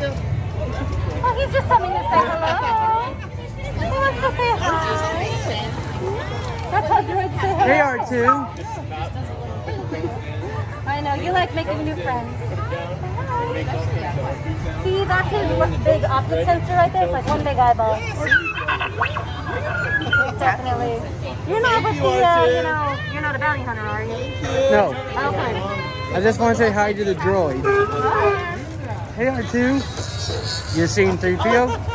Oh, he's just coming to say hello. He wants to say hi. That's how droids say hello. They are too. I know, you like making new friends. See, that's his big optic sensor right there. It's like one big eyeball. Definitely. You're not with the, you're not a bounty hunter, are you? No. Okay. I just want to say hi to the droid. Hey, R2. You seen 3PO?